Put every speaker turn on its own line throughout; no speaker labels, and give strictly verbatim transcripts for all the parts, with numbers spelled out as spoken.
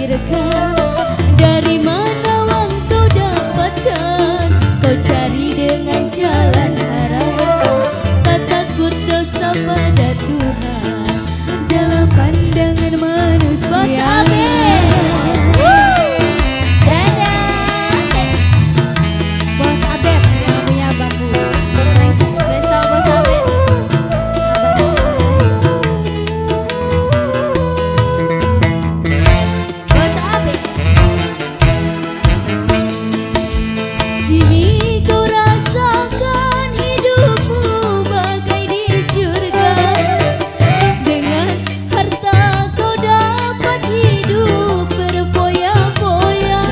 pikirkan? Dari mana uang kau dapatkan? Kau cari dengan jalan haram. Tak takut dosa pada Tuhan dalam pandangan manusia. Bos Abe, dadah. Bos Abe yang punya bambu. Spesial Bos Abe. Bos Abe. Kini kau rasakan hidupmu bagai di surga. Dengan harta kau dapat hidup berfoya-foya.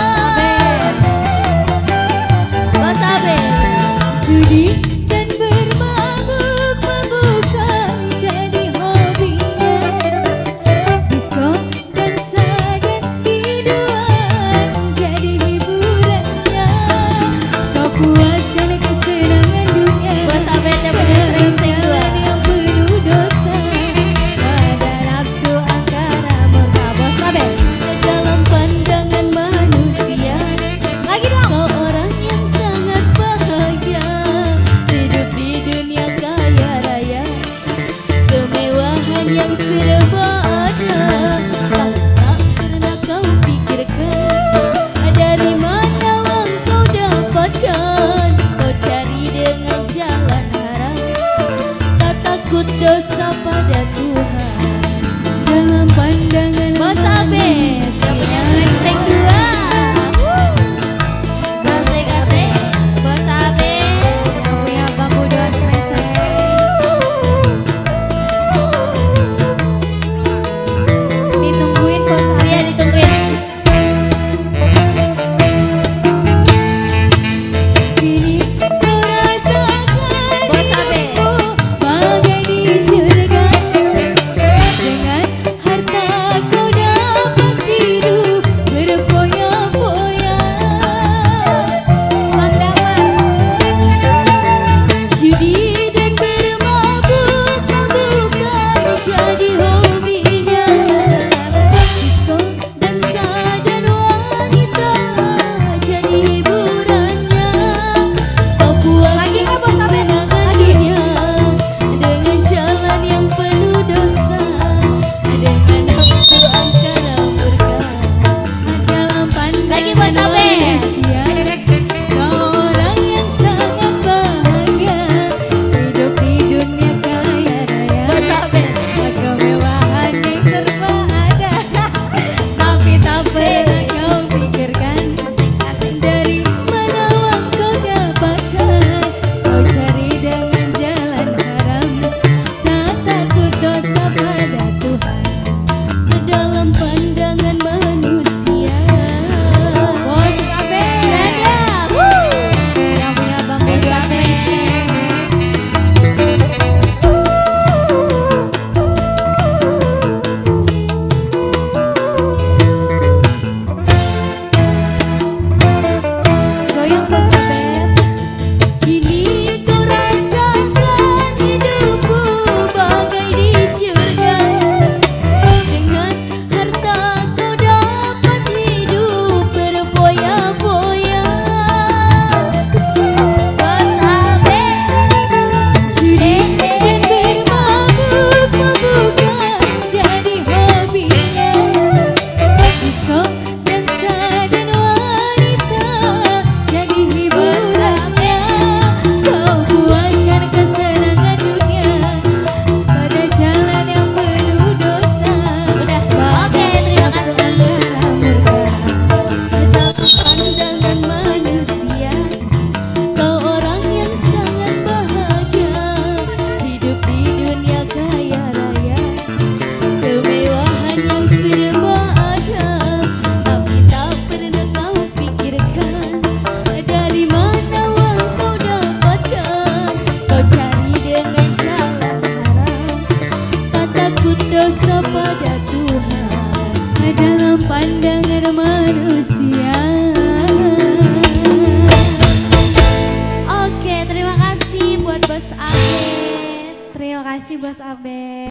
Bos Abe, Bos Abe. Judi dan bermabuk-mabukan jadi hobinya. Disko, dansa dan biduan jadi hiburannya. Kau puaskan kesenangan dunia. Bos Abe punya sering-sering dua yang penuh dosa. Pada nafsu angkara murka. Bos Abe, dalam pandangan manusia. Lagi dong. Kau orang yang sangat bahagia, hidup di dunia kaya raya, kemewahan yang serba ada. Tak, tak pernah kau pikirkan dari mana uang kau dapatkan. Kau cari dengan jalan haram. Tak takut dosa pada Tuhan dalam pandangan Bos Abe yang punya sering-sering dua. Kasih-kasih Bos Abe yang punya bambu dua sering-sering. Ditungguin Bos Abe. Iya ditungguin. Kini kau rasakan Bos Abe bagai di surga. Dengan harta kau dapat hidup berfoya-foya. Pandangan judi dan bermabuk-mabukan jadi hobinya. Disko, dansa dan wanita jadi hiburannya. Kau puaskan kesenangan dunia dengan jalan yang penuh dosa. Dengan nafsu angkara murka dalam pandangan manusia. Kau orang yang sangat bahagia, hidup di dunia kaya raya, kemewahan yang serba ada. Tapi tak pernah kau pikirkan dari mana uang kau dapatkan. Kau cari dengan jalan haram. Tak takut dosa pada Tuhan dalam pandangan manusia. Bos Abe, dadah. Yang punya bambu dua sering-sering. Goyang Bos Abe. Kini kau rasakan hidupmu bagai di surga. Dengan harta kau dapat hidup berfoya-foya. Bos Abe, judi dan bermabuk-mabukan jadi hobinya. Disko, dansa dan wanita jadi hiburannya. Kau puaskan kesenangan dunia pada jalan yang penuh dosa. Udah, oke, terima kasih. Dalam pandangan manusia, kau orang yang sangat bahagia, hidup di dunia kaya raya, kemewahan yang serba ada. Tapi tak pernah kau pikirkan dari mana uang kau dapatkan. Kau cari dengan jalan haram. Tak takut dosa pada Tuhan dalam pandangan manusia. Oke, terima kasih buat Bos Abe. Terima kasih Bos Abe.